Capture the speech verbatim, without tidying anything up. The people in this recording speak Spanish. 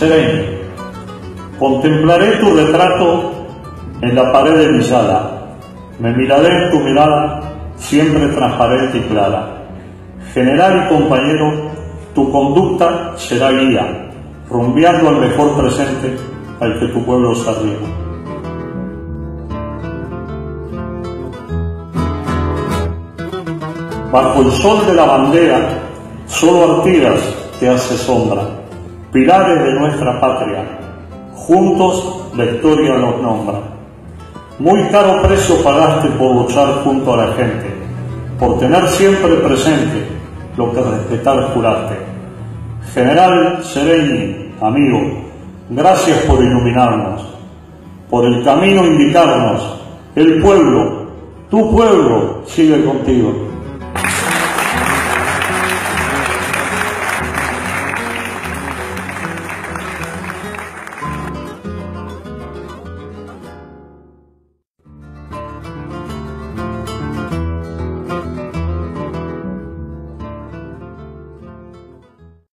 Sereño, contemplaré tu retrato en la pared de mi sala, me miraré en tu mirada siempre transparente y clara. General y compañero, tu conducta será guía, rumbeando al mejor presente al que tu pueblo se arriba. Bajo el sol de la bandera, solo Artigas te hace sombra, pilares de nuestra patria, juntos la historia nos nombra. Muy caro precio pagaste por luchar junto a la gente, por tener siempre presente lo que respetar juraste. General Sereñi, amigo, gracias por iluminarnos, por el camino indicarnos. El pueblo, tu pueblo, sigue contigo.